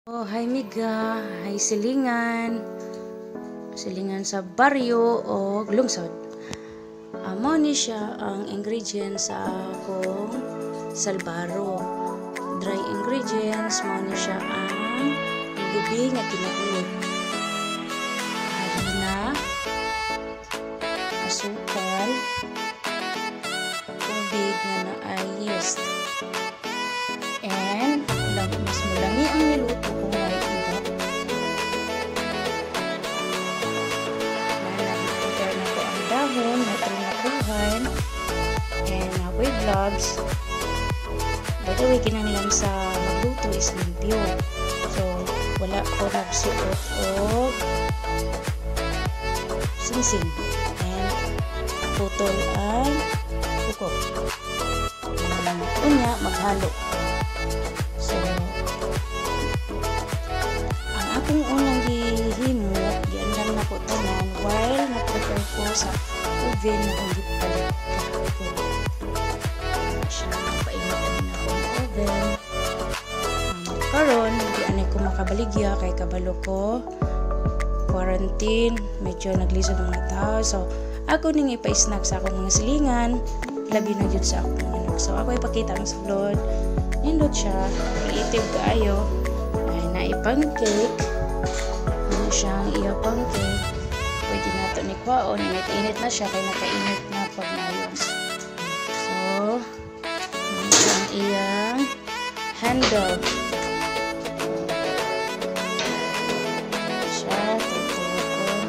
Oh, hi Miga, hi Silingan. Silingan sa baryo o lungsod. Amo ni siya ang ingredients sa akong salbaro. Dry ingredients mo ni siya ang lubi nga kinainit. Harina, asukal, tubig nga na ay yeast. And mas mulami ang niluto kung may iba. Prepare na ko ang dahon, may trinakuhan, and ako'y gloves. By the way, kinanglan sa magluto is limpyo. So, wala ko nagsuot o singsing. And putol ay bukok. Unya, maghalo. So, ang akong unang gihimo, giandam na ko tanan while na-prepare ko sa oven na kung gipalit ko. Siya, painitan na ko ng oven. Karon, di anay ko makabaligya kay kabalo ko. Quarantine, medyo naglisod ng mga tao. So, ako ning ipa-snack sa akong mga silingan. Labi na yun sa akong anak. So, ako ipakita ang sulod. Nindot siya, creative kaayo. Ay naipang cake. Ano siyang iya pang cake. Pwede na ito ni kwaon. Init-init na siya kaya nakainit na pag mayos. So, ano siyang iyang handle. Siya, tutulog.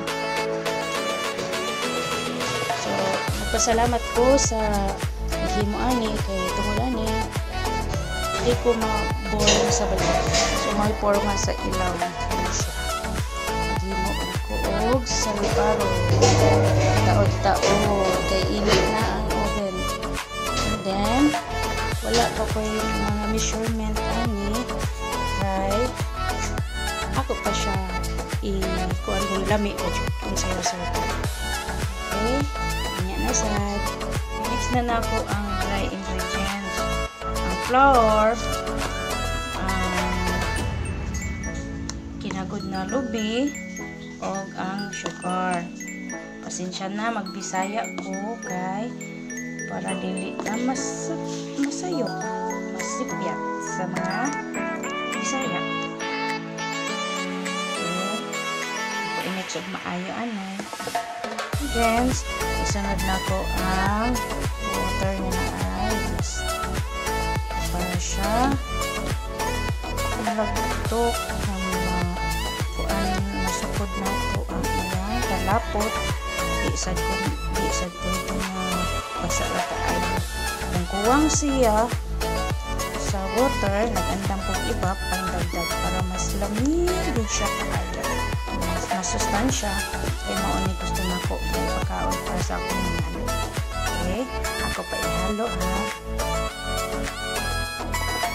So, nagpasalamat ko sa himuani kay tungulani. Hindi ko ma-boil sa balik. So, may forma sa ilaw. Maghimo ko og salbaro. Taod-taod. Kay init na ang oven. And then, wala pa ko yung mga measurement ani. Kay, ako pa siya kuan kong lami o kung sayo-sayo. Okay? Ganyan na sad. Mix na ako ang dry ingredients. Flour, kinagod na lubi, o ang sugar. Pasensya na, magbisaya ko kay para dili na masayo, masipyat sa mga bisaya. So, i-mix og maayo anay. Then, isunod na ko ang water na yeast. Para siya lagtok ng kuan masukod na po ang iyang kalapot di sad ko ito na basa na kaayo. Kung kuwang siya sa water, nagandam kong iba pangdagdag para mas lamido siya kaayo, mas masustansya. Kaya mauni gusto na ko may pagkaon para sa akong mga anak. Okay, ako pa ihalo ha.